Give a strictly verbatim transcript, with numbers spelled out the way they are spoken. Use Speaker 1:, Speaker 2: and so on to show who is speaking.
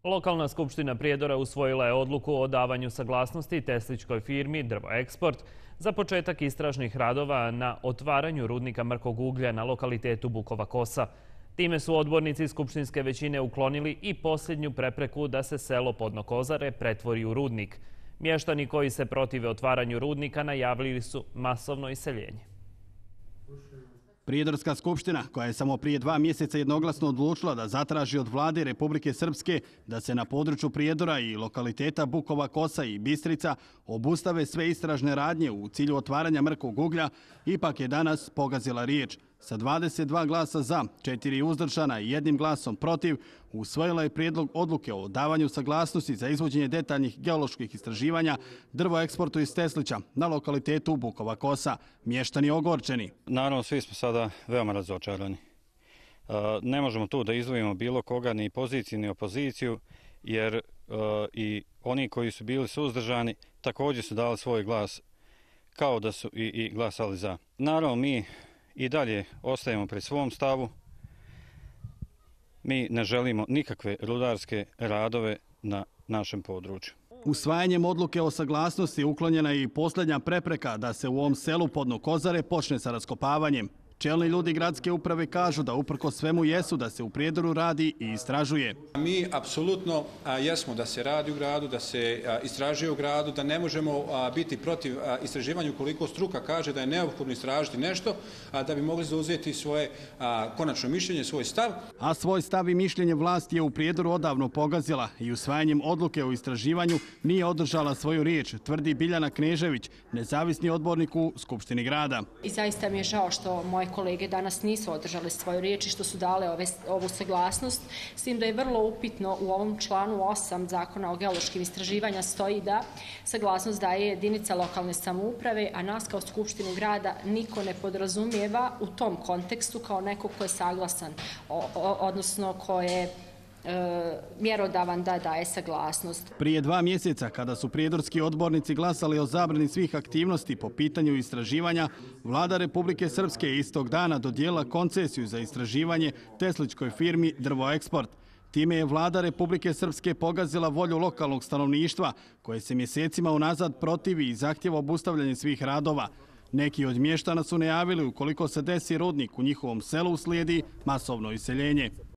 Speaker 1: Lokalna skupština Prijedora usvojila je odluku o davanju saglasnosti tesličkoj firmi Drvo Eksport za početak istražnih radova na otvaranju rudnika mrkog uglja na lokalitetu Bukova Kosa. Time su odbornici skupštinske većine uklonili i posljednju prepreku da se selo Podno Kozare pretvori u rudnik. Mještani koji se protive otvaranju rudnika najavili su masovno iseljenje.
Speaker 2: Prijedorska skupština, koja je samo prije dva mjeseca jednoglasno odlučila da zatraži od vlade Republike Srpske da se na području Prijedora i lokaliteta Bukova Kosa i Bistrica obustave sve istražne radnje u cilju otvaranja mrkog uglja, ipak je danas pogazila riječ. Sa dvadeset dva glasa za, četiri uzdržana i jednim glasom protiv, usvojila je prijedlog odluke o davanju saglasnosti za izvođenje detaljnih geoloških istraživanja Drvo Eksportu iz Teslića na lokalitetu Bukova Kosa. Mještani ogorčeni.
Speaker 3: Naravno, svi smo sada veoma razočarani. Ne možemo tu da izdvojimo bilo koga, ni poziciju, ni opoziciju, jer i oni koji su bili suzdržani također su dali svoj glas kao da su i, i glasali za. Naravno, mi i dalje ostajemo pri svom stavu. Mi ne želimo nikakve rudarske radove na našem području.
Speaker 2: Usvajanjem odluke o saglasnosti uklonjena je i posljednja prepreka da se u ovom selu Podno Kozare počne sa raskopavanjem. Čelni ljudi gradske uprave kažu da uprko svemu jesu da se u Prijedoru radi i istražuje.
Speaker 4: Mi apsolutno jesmo da se radi u gradu, da se istražuje u gradu, da ne možemo biti protiv istraživanja ukoliko struka kaže da je neophodno istražiti nešto da bi mogli zauzeti svoje konačno mišljenje, svoj stav.
Speaker 2: A svoj stav i mišljenje vlast je u Prijedoru odavno pogazila i usvajanjem odluke o istraživanju nije održala svoju riječ, tvrdi Biljana Knežević, nezavisni odbornik u Skupštini grada.
Speaker 5: I zaista mi je žao što moje kolege danas nisu održali svoju riječ i što su dale ove, ovu saglasnost, s tim da je vrlo upitno u ovom članu osam Zakona o geološkim istraživanja stoji da saglasnost daje jedinica lokalne samouprave, a nas kao Skupštinu grada niko ne podrazumijeva u tom kontekstu kao neko ko je saglasan, o, o, odnosno ko je E, mjerodavan da daje saglasnost.
Speaker 2: Prije dva mjeseca, kada su prijedorski odbornici glasali o zabrani svih aktivnosti po pitanju istraživanja, vlada Republike Srpske je istog dana dodijelila koncesiju za istraživanje tesličkoj firmi Drvo Eksport. Time je vlada Republike Srpske pogazila volju lokalnog stanovništva, koje se mjesecima unazad protivi i zahtjeva obustavljanje svih radova. Neki od mještana su najavili ukoliko se desi rudnik u njihovom selu uslijedi masovno iseljenje.